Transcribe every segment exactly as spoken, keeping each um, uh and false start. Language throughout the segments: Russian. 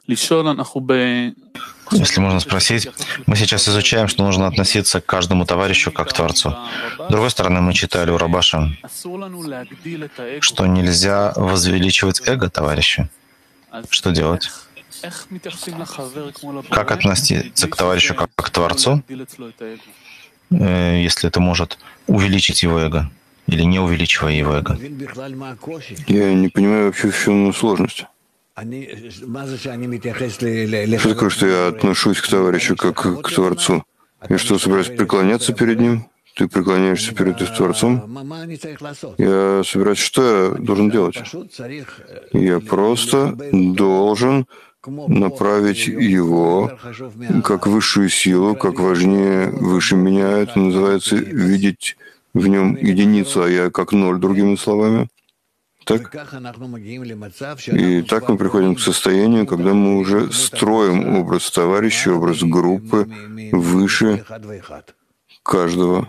Если можно спросить, мы сейчас изучаем, что нужно относиться к каждому товарищу как к Творцу. С другой стороны, мы читали у Рабаша, что нельзя возвеличивать эго товарища. Что делать? Как относиться к товарищу как к Творцу, если это может увеличить его эго, или не увеличивая его эго? Я не понимаю вообще, в чем сложность. Что такое, что я отношусь к товарищу как к Творцу? Я что, собираюсь преклоняться перед ним? Ты преклоняешься перед Творцом? Я собираюсь, что я должен делать? Я просто должен направить его как высшую силу, как важнее, выше меня. Это называется видеть в нем единицу, а я как ноль, другими словами. Так? И так мы приходим к состоянию, когда мы уже строим образ товарища, образ группы выше каждого.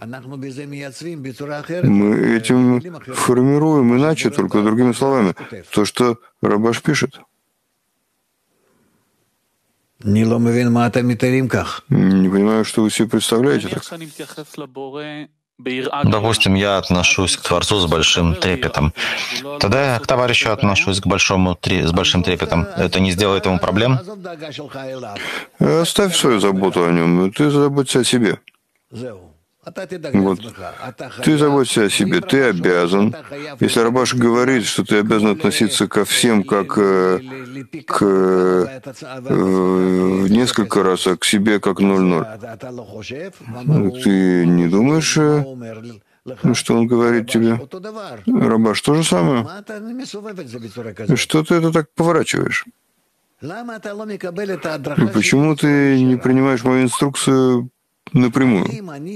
Мы этим формируем иначе, только другими словами. То, что Рабаш пишет. Не понимаю, что вы себе представляете так. Допустим, я отношусь к Творцу с большим трепетом. Тогда я к товарищу отношусь к большому, с большим трепетом. Это не сделает ему проблем? Оставь свою заботу о нем. Ты заботься о себе. Вот. Ты заботься о себе, ты обязан. Если Рабаш говорит, что ты обязан относиться ко всем как к в несколько раз, а к себе как ноль-ноль. Ты не думаешь, что он говорит тебе? Рабаш, то же самое. Что ты это так поворачиваешь? Почему ты не принимаешь мою инструкцию напрямую?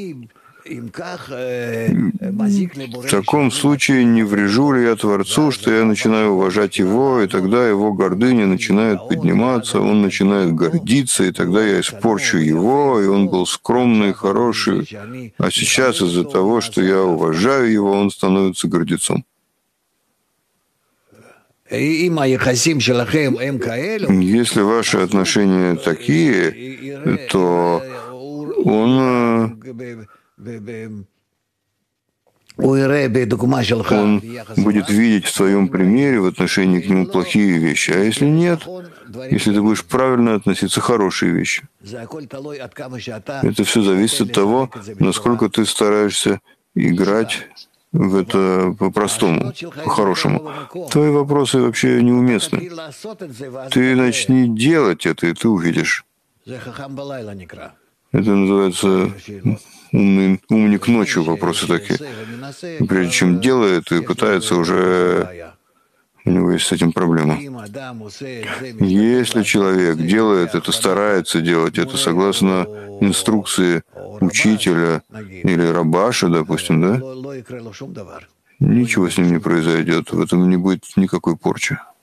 В таком случае не врежу ли я Творцу, что я начинаю уважать его, и тогда его гордыня начинает подниматься, он начинает гордиться, и тогда я испорчу его, и он был скромный, хороший. А сейчас из-за того, что я уважаю его, он становится гордецом. Если ваши отношения такие, то он... Он будет видеть в твоем примере в отношении к нему плохие вещи. А если нет, если ты будешь правильно относиться к хорошие вещи. Это все зависит от того, насколько ты стараешься играть в это по-простому, по-хорошему. Твои вопросы вообще неуместны. Ты начни делать это, и ты увидишь. Это называется умный, умник ночью, вопросы такие. Прежде чем делает и пытается, уже у него есть с этим проблема. Если человек делает это, старается делать это согласно инструкции учителя или Рабаша, допустим, да, ничего с ним не произойдет, в этом не будет никакой порчи.